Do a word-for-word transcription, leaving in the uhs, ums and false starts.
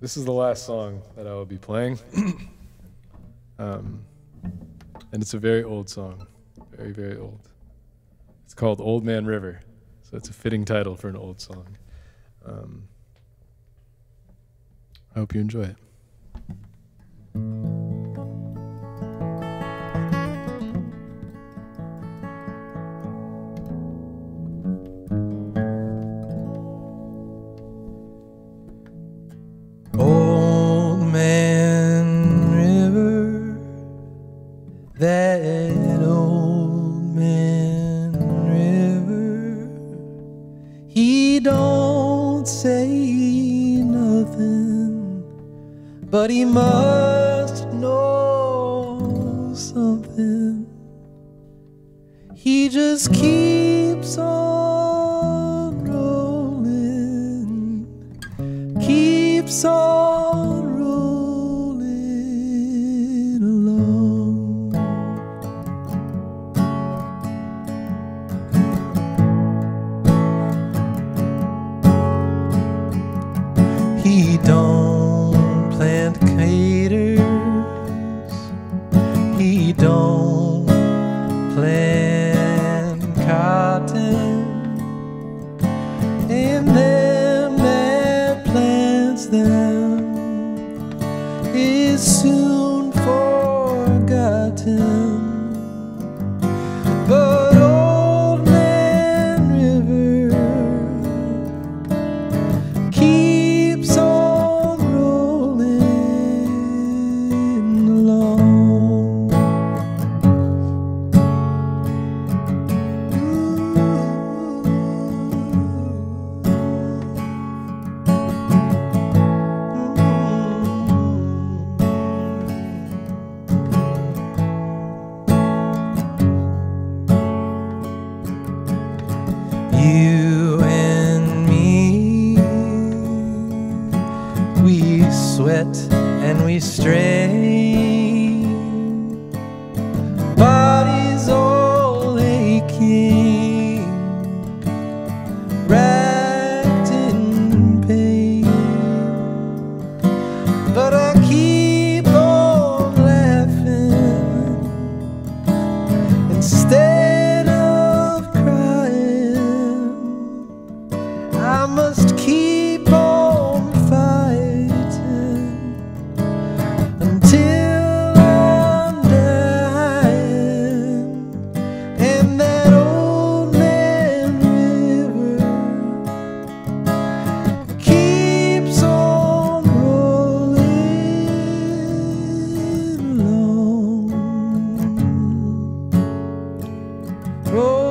This is the last song that I will be playing. um, and it's a very old song. Very, very old. It's called Old Man River. So it's a fitting title for an old song. Um, I hope you enjoy it. Old Man River, that old man river, he don't say nothing, but he must know something. He just keeps on rolling, keeps on rolling along. He don't plant caters, he don't plant cotton, and them that plants them is soon forgotten. But Old Man River keeps on rolling along. You and me, we sweat and we strain, bodies all aching, racked in pain. But I keep on laughing instead of crying. I must keep on fighting until I'm dying. And that Old Man River keeps on rolling along. Roll